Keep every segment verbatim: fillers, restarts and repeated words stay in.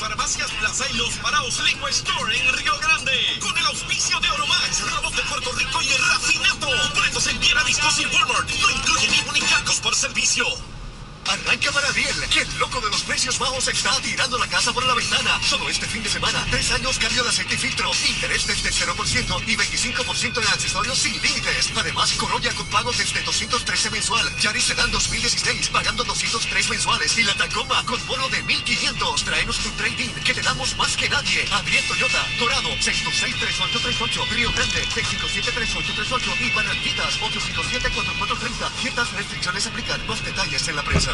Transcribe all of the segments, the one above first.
Farmacias Plaza y Los Paraos Lengua Store en Río Grande. Con el auspicio de Oromax, Robot de Puerto Rico y Rafinato. Boletos en Viera, Discos y Walmart. No incluyen ni bonicargos por servicio. Arranca para Ariel, que el loco de los precios bajos está tirando la casa por la ventana. Solo este fin de semana, tres años cambio de aceite y filtro, interés desde cero por ciento y veinticinco por ciento en accesorios sin límites. Además, Corolla con pago desde doscientos trece mensual. Yaris Sedan dos mil dieciséis pagando doscientos tres mensuales. Y la Tacoma con bono de mil quinientos. Traenos tu trading, que te damos más que nadie. Ariel Toyota, Dorado, seis dos seis, tres ocho tres ocho. Río Grande, seis cinco siete, tres ocho tres ocho. Y Barranquitas, ocho cinco siete, cuatro cuatro tres cero. Ciertas restricciones aplican. Más detalles en la prensa.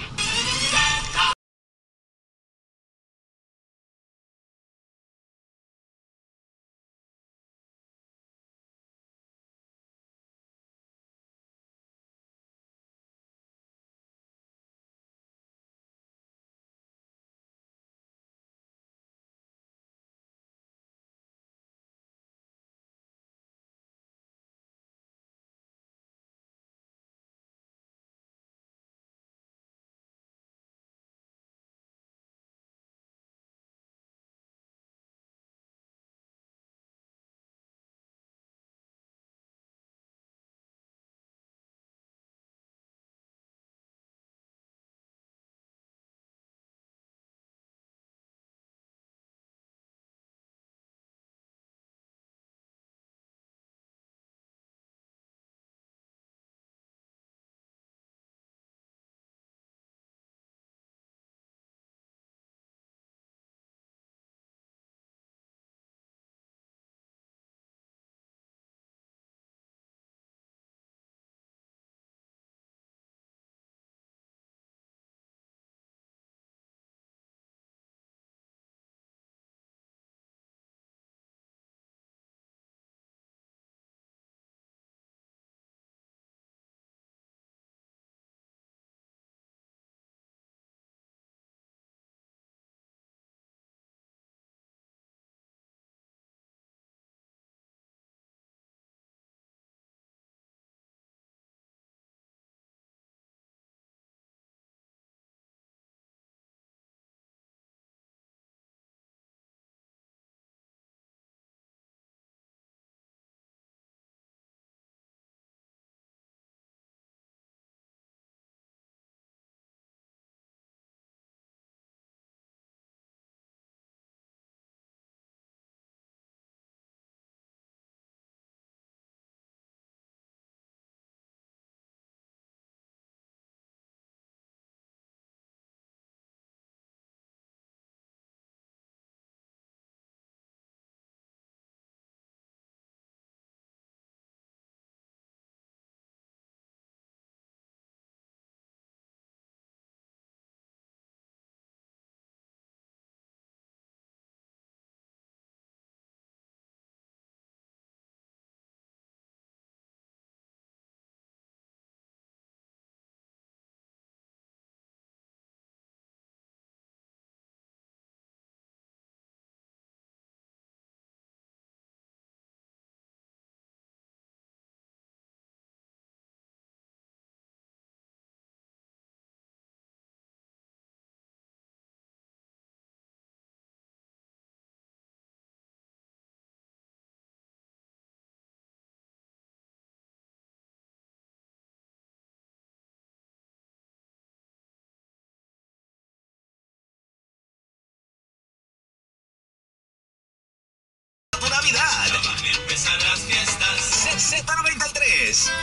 Navidad. Ya van a empezar las fiestas. Z noventa y tres.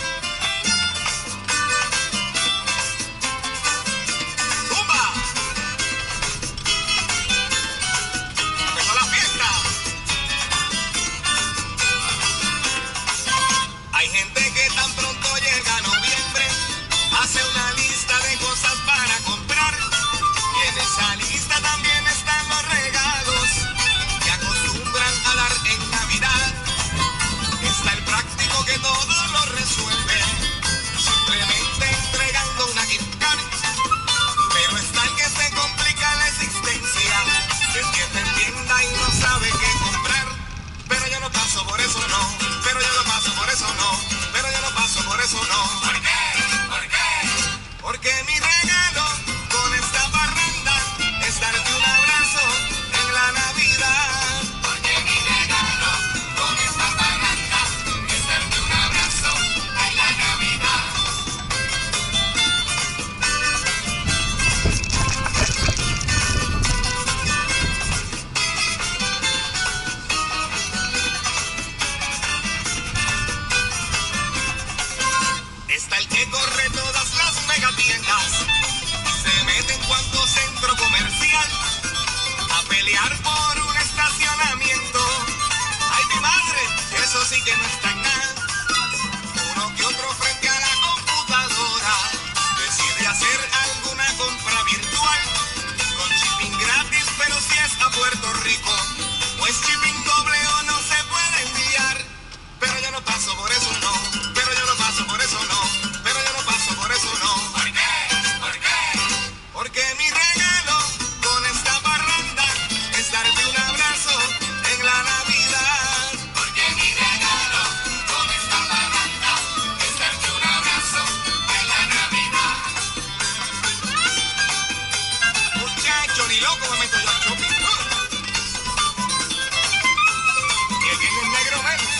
¡Tumba! Empezó la fiesta. Hay gente que tan pronto llega noviembre, hace una lista de cosas para comprar. Y en esa lista también están los regalos que acostumbran a dar en Navidad. Está el práctico que todo lo resuelve, simplemente entregando una gift card. Pero está el que se complica la existencia, el que te entienda y no sabe qué comprar. Pero yo no paso por eso, no. Pero yo no paso por eso, no. Pero yo no paso por eso, no. ¿Por qué? ¿Por qué? Porque mi regalo con esta parranda es darte un abrazo y que no está en nada. Uno que otro frente a la computadora decide hacer alguna compra virtual con shipping gratis, pero si es a Puerto Rico, pues shipping doble o no se puede enviar. Pero yo no paso por eso, no. Pero yo no paso por eso, no. Pero yo no paso por eso, no. ¿Por qué? ¿Por qué? Porque mi regalo con esta parranda es darte un abrazo en la Navidad. Porque mi regalo con esta parranda es darte un abrazo en la Navidad. Muchacho, ni loco me meto yo al shopping. Y el viernes negro menos.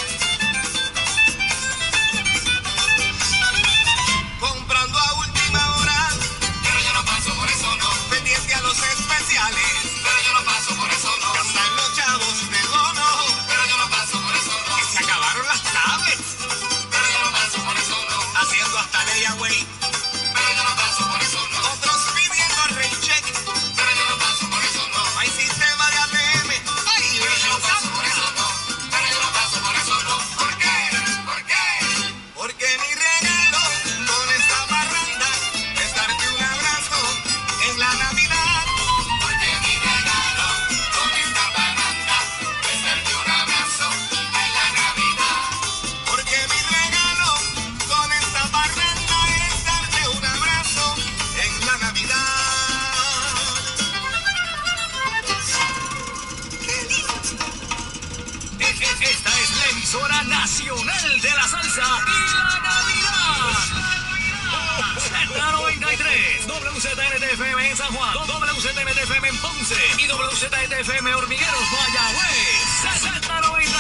Comprando a última hora, pero yo no paso por eso, no. Pendiente a los especiales, pero yo no paso por eso, no. Gastan los chavos de bono, pero yo no paso por eso, no. Que se acabaron las tablets, pero yo no paso por eso, no. Haciendo hasta layaway, pero yo no paso por eso, no. Otros pidiendo recheck, pero yo no paso por eso, no. Hay sistema de A T M, ay, pero yo no paso por eso, no. Pero yo no paso por eso, no. ¿Por qué? ¿Por qué? Porque mi regalo con esta parranda es darte un abrazo en la Navidad. Porque mi regalo con esta parranda es darte un abrazo en la Navidad. Porque mi regalo con esta parranda es darte un abrazo en la Navidad. ¡Qué lindo! Esta es la emisora nacional de la salsa y la Navidad. Z noventa y tres, W Z N T F M en San Juan, W Z N T F M en Ponce y W Z N T F M Hormigueros, Mayagüez. Z noventa